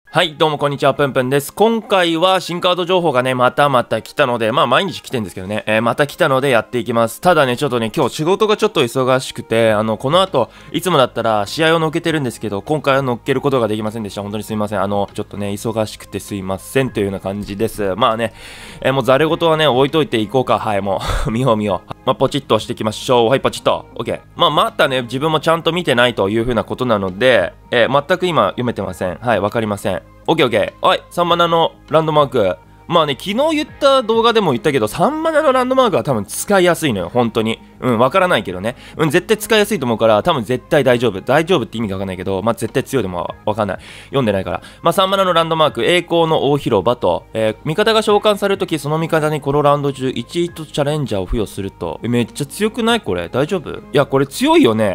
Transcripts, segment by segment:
はい、どうもこんにちは、ぷんぷんです。今回は新カード情報がね、また来たので、毎日来てんですけどね、また来たのでやっていきます。ただね、ちょっとね、今日仕事がちょっと忙しくて、この後、いつもだったら試合を乗っけてるんですけど、今回は乗っけることができませんでした。本当にすいません。ちょっとね、忙しくてすいませんというような感じです。もうざれ事はね、置いといていこうか。はい、もう、見よう。ポチッと押していきましょう。はい、ポチッと。OK。またね、自分もちゃんと見てないという風なことなので、全く今読めてません。はい、わかりません。オッケー。はい、3マナのランドマーク。昨日言った動画でも言ったけど、3マナのランドマークは多分使いやすいのよ、本当に。わからないけどね。絶対使いやすいと思うから、多分絶対大丈夫。大丈夫って意味がわかんないけど、絶対強いでもわかんない。読んでないから。3マナのランドマーク、栄光の大広場と、味方が召喚されるとき、その味方にこのラウンド中、1チャレンジャーを付与すると。めっちゃ強くないこれ。大丈夫？いや、これ強いよね。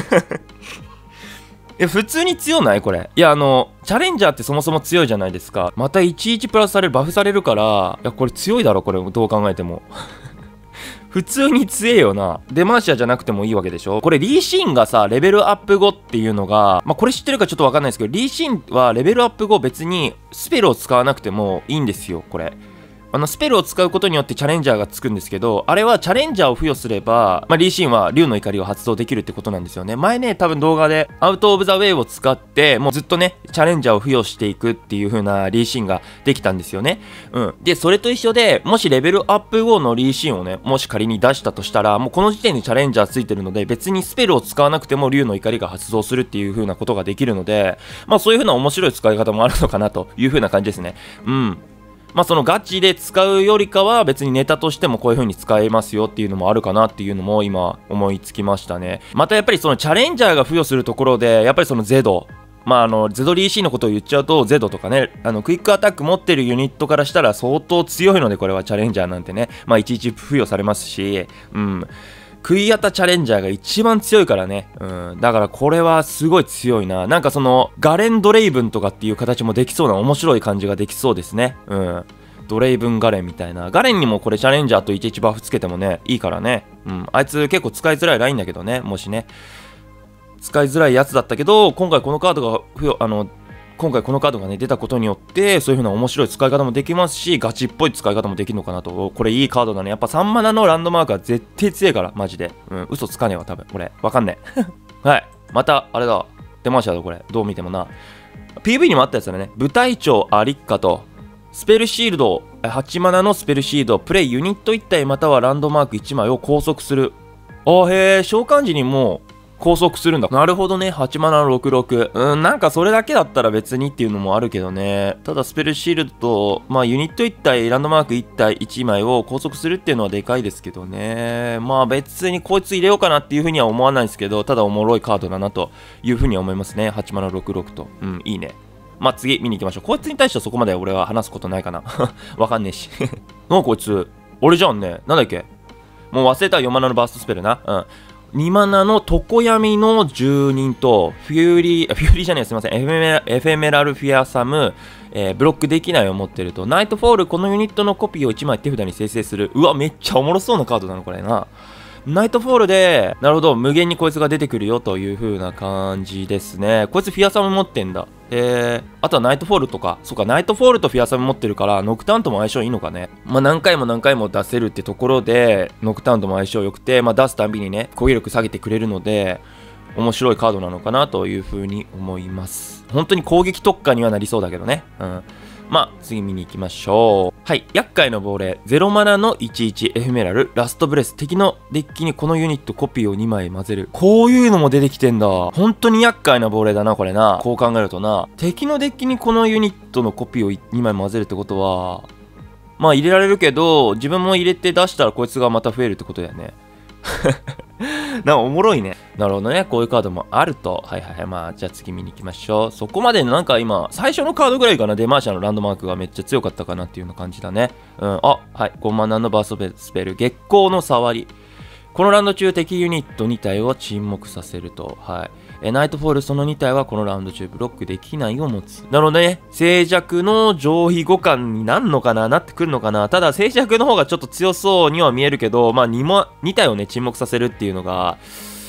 普通に強ないこれ。いや、チャレンジャーってそもそも強いじゃないですか。また11プラスされる、バフされるから、いや、これ強いだろ、これ、どう考えても。普通に強えよな。デマーシアじゃなくてもいいわけでしょ。これ、リーシーンがさ、レベルアップ後っていうのが、これ知ってるかちょっとわかんないですけど、リーシーンはレベルアップ後別にスペルを使わなくてもいいんですよ、これ。スペルを使うことによってチャレンジャーがつくんですけど、あれはチャレンジャーを付与すれば、リーシンは竜の怒りを発動できるってことなんですよね。前ね、多分動画でアウトオブザウェイを使って、もうずっとね、チャレンジャーを付与していくっていう風なリーシンができたんですよね。で、それと一緒で、もしレベルアップ後のリーシンをね、もし仮に出したとしたら、もうこの時点でチャレンジャーついてるので、別にスペルを使わなくても竜の怒りが発動するっていう風なことができるので、そういう風な面白い使い方もあるのかなという風な感じですね。そのガチで使うよりかは別にネタとしてもこういう風に使えますよっていうのもあるかなっていうのも今思いつきましたね。またやっぱりそのチャレンジャーが付与するところでやっぱりそのゼドゼドリーシーのことを言っちゃうとゼドとかねクイックアタック持ってるユニットからしたら相当強いのでこれはチャレンジャーなんてねいちいち付与されますしクイアタチャレンジャーが一番強いからね。だからこれはすごい強いな。なんかその、ガレンドレイブンとかっていう形もできそうな面白い感じができそうですね。ドレイブンガレンみたいな。ガレンにもこれチャレンジャーと11バフつけてもね、いいからね。あいつ結構使いづらいラインだけどね、もしね。使いづらいやつだったけど、今回このカードがね、出たことによって、そういう風な面白い使い方もできますし、ガチっぽい使い方もできるのかなと。これいいカードだね。やっぱ3マナのランドマークは絶対強いから、マジで。嘘つかねえわ、多分。これ。わかんねえ。はい。また、あれだ。出ましたよ、これ。どう見てもな。PV にもあったやつだね。部隊長アリッカと、スペルシールド、8マナのスペルシールド、プレイユニット1体またはランドマーク1枚を拘束する。召喚時にもう、拘束するんだ。なるほどね。8マナの66。なんかそれだけだったら別にっていうのもあるけどね。ただスペルシールドと、ユニット1体、ランドマーク1体、1枚を拘束するっていうのはでかいですけどね。別にこいつ入れようかなっていうふうには思わないですけど、ただおもろいカードだなというふうには思いますね。8マナ66と。いいね。次見に行きましょう。こいつに対してはそこまで俺は話すことないかな。わかんねえし。こいつ。俺じゃんね。なんだっけ。もう忘れた4マナのバーストスペルな。2マナの常闇の住人とフューリーじゃねえすいませんエフェメラルフィアサム、ブロックできないを持ってるとナイトフォールこのユニットのコピーを1枚手札に生成する。うわめっちゃおもろそうなカードだなこれな。ナイトフォールでなるほど無限にこいつが出てくるよという風な感じですね。こいつフィアサム持ってんだ。あとはナイトフォールとか、そうか、ナイトフォールとフィアサム持ってるから、ノクターンとも相性いいのかね。何回も出せるってところで、ノクターンとも相性良くて、出すたびにね、攻撃力下げてくれるので、面白いカードなのかなという風に思います。本当に攻撃特化にはなりそうだけどね。次見に行きましょう。はい、厄介な亡霊、0マナの11エフェメラル、ラストブレス、敵のデッキにこのユニットコピーを2枚混ぜる。こういうのも出てきてんだ。本当に厄介な亡霊だな、これな。こう考えるとな。敵のデッキにこのユニットのコピーを2枚混ぜるってことは、入れられるけど、自分も入れて出したらこいつがまた増えるってことだよね。なんかおもろいね。なるほどね。こういうカードもあると。はい。じゃあ次見に行きましょう。そこまでなんか今、最初のカードぐらいかな。デマーシャのランドマークがめっちゃ強かったかなっていうような感じだね。はい。5マナのバーストスペル。月光の触り。このラウンド中敵ユニット2体を沈黙させると。はい。ナイトフォールその2体はこのラウンド中ブロックできないを持つ。なのでね、静寂の上位互換になんのかなってくるのかな。ただ静寂の方がちょっと強そうには見えるけど、2体をね、沈黙させるっていうのが、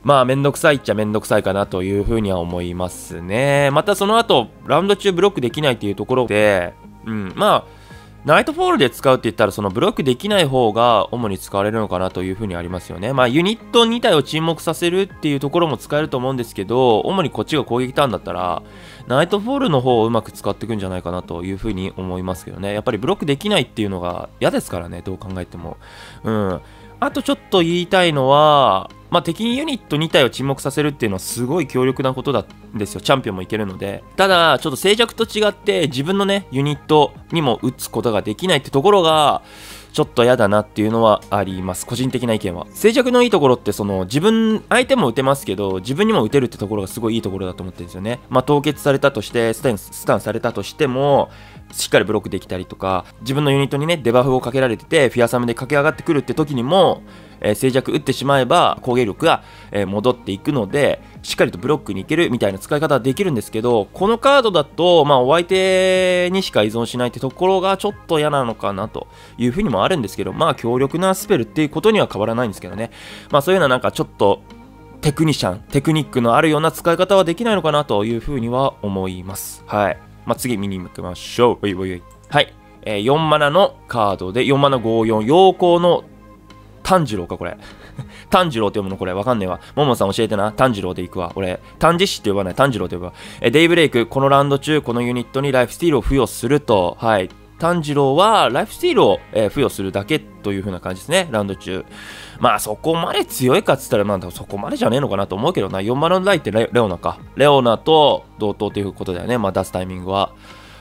まあめんどくさいっちゃめんどくさいかなというふうには思いますね。またその後ラウンド中ブロックできないっていうところで、まあナイトフォールで使うって言ったらそのブロックできない方が主に使われるのかなというふうにありますよね。まあユニット2体を沈黙させるっていうところも使えると思うんですけど、主にこっちが攻撃ターンだったらナイトフォールの方をうまく使っていくんじゃないかなというふうに思いますけどね。やっぱりブロックできないっていうのが嫌ですからね、どう考えても。あとちょっと言いたいのは、まあ、敵ユニット2体を沈黙させるっていうのはすごい強力なことなんですよ。チャンピオンもいけるので。ただ、ちょっと静寂と違って自分のね、ユニットにも打つことができないってところが、ちょっと嫌だなっていうのはあります。個人的な意見は。静寂のいいところって、相手も打てますけど、自分にも打てるってところがすごいいいところだと思ってるんですよね。まあ、凍結されたとして、スタンされたとしても、しっかりブロックできたりとか、自分のユニットにね、デバフをかけられてて、フィアサムで駆け上がってくるって時にも、静寂打ってしまえば攻撃力が、戻っていくので、しっかりとブロックに行けるみたいな使い方はできるんですけど、このカードだと、まあ、お相手にしか依存しないってところがちょっと嫌なのかなというふうにもあるんですけど、まあ、強力なスペルっていうことには変わらないんですけどね。まあ、そういうのはなんかちょっと、テクニックのあるような使い方はできないのかなというふうには思います。はい。まあ、次見に行きましょう。はい。4マナのカードで、4マナ54、陽光の炭治郎か、これ。炭治郎って読むのこれわかんねえわ。ももさん教えてな。炭治郎で行くわ。俺、炭治師って呼ばない。炭治郎って呼ぶわ。デイブレイク、このラウンド中、このユニットにライフスティールを付与すると。はい。炭治郎はライフスティールを、付与するだけという風な感じですね。ラウンド中。まあそこまで強いかっつったら、まあそこまでじゃねえのかなと思うけどな。4マナのライってレオナか。レオナと同等ということだよね。まあ出すタイミングは。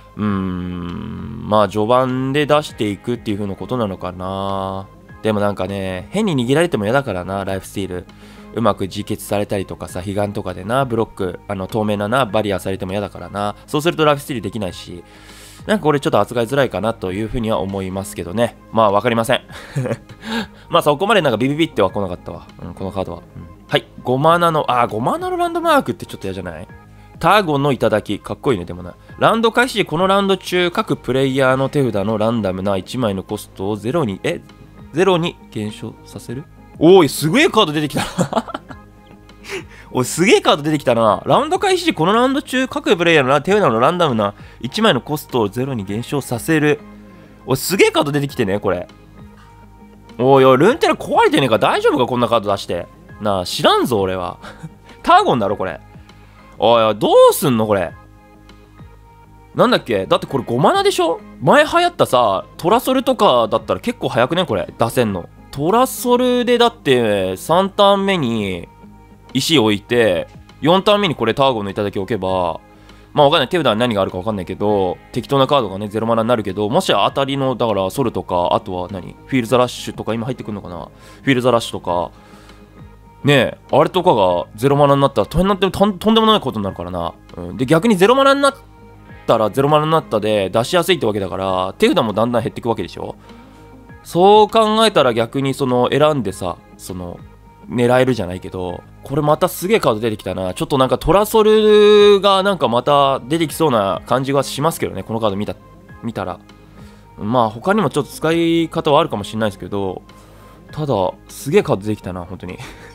まあ序盤で出していくっていう風なことなのかな。でもなんかね、変に握られても嫌だからな、ライフスティール。うまく自決されたりとかさ、彼岸とかでな、ブロック、透明なな、バリアされても嫌だからな。そうするとライフスティールできないし、なんかこれちょっと扱いづらいかなというふうには思いますけどね。まあわかりません。まあそこまでなんかビビビっては来なかったわ。このカードは。はい、5マナのランドマークってちょっと嫌じゃない？ターゴンの頂き、かっこいいね、でもな。ラウンド開始時、このラウンド中、各プレイヤーの手札のランダムな1枚のコストをゼロに減少させる？おい、すげえカード出てきた。おい、すげえカード出てきたな。ラウンド開始時、このラウンド中、各プレイヤーの手札のランダムな1枚のコストをゼロに減少させる。おい、すげえカード出てきてね、これ。おいおい、ルンテラ壊れてねえか？大丈夫か？こんなカード出して。なあ、知らんぞ、俺は。ターゴンだろ、これ。おいおい、どうすんの、これ。なんだっけ？だってこれ5マナでしょ？前流行ったさ、トラソルとかだったら結構早くね？これ、出せんの。トラソルでだって3ターン目に石置いて、4ターン目にこれターゴンの頂き置けば、まあわかんない。手札に何があるかわかんないけど、適当なカードがね、0マナになるけど、もし当たりの、だからソルとか、あとはフィールザラッシュとか今入ってくるのかな？フィールザラッシュとか、ねえ、あれとかが0マナになったらとんでもないことになるからな。で、逆に0マナになったら0マナになったで出しやすいってわけだから、手札もだんだん減っていくわけでしょ。そう考えたら逆に選んでさ、狙えるじゃないけど、これまたすげえカード出てきたな。ちょっとなんかトラソルがなんかまた出てきそうな感じはしますけどね、このカード見たら。まあ他にもちょっと使い方はあるかもしれないですけど、ただ、すげえカード出てきたな、本当に。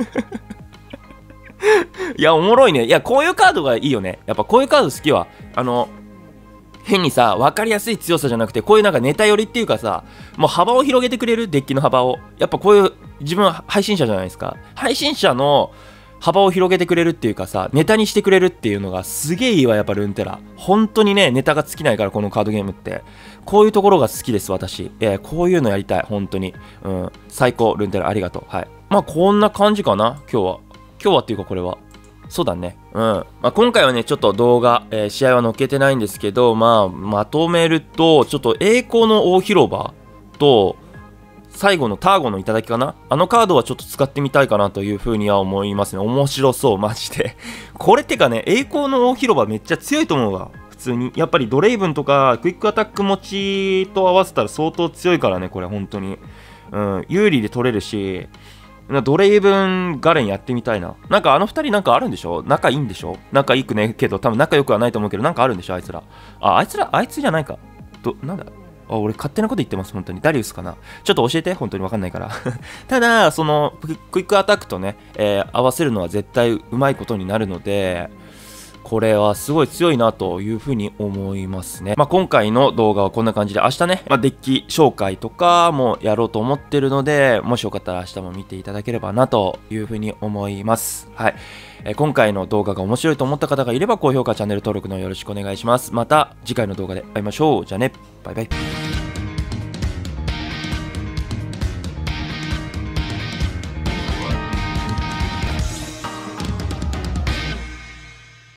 いや、おもろいね。いや、こういうカードがいいよね。やっぱこういうカード好きは。変にさ、分かりやすい強さじゃなくて、こういうなんかネタ寄りっていうかさ、もう幅を広げてくれる、デッキの幅を。やっぱこういう、自分は配信者じゃないですか。配信者の幅を広げてくれるっていうかさ、ネタにしてくれるっていうのがすげえいいわ、やっぱルンテラ。本当にね、ネタが尽きないから、このカードゲームって。こういうところが好きです、私。こういうのやりたい、本当に。最高、ルンテラ、ありがとう。はい。まあ、こんな感じかな、今日は。今日はっていうか、これは。そうだね。まあ、今回はね、ちょっと動画、試合は載っけてないんですけど、まあ、まとめると、ちょっと栄光の大広場と、最後のターゴの頂きかな？あのカードはちょっと使ってみたいかなというふうには思いますね。面白そう、マジで。これってかね、栄光の大広場めっちゃ強いと思うわ。普通に。やっぱりドレイブンとか、クイックアタック持ちと合わせたら相当強いからね、これ、本当に。有利で取れるし、ドレイブンガレンやってみたいな。なんかあの二人なんかあるんでしょ？仲いいんでしょ？仲いくねけど、多分仲良くはないと思うけど、なんかあるんでしょ？あいつら。あいつじゃないか。なんだ俺勝手なこと言ってます、本当に。ダリウスかな。ちょっと教えて、本当にわかんないから。ただ、その、クイックアタックとね、合わせるのは絶対うまいことになるので、これはすごい強いなというふうに思いますね。今回の動画はこんな感じで、明日ね、デッキ紹介とかもやろうと思ってるので、もしよかったら明日も見ていただければなというふうに思います。はい。今回の動画が面白いと思った方がいれば、高評価、チャンネル登録のよろしくお願いします。また次回の動画で会いましょう。じゃあね、バイバイ。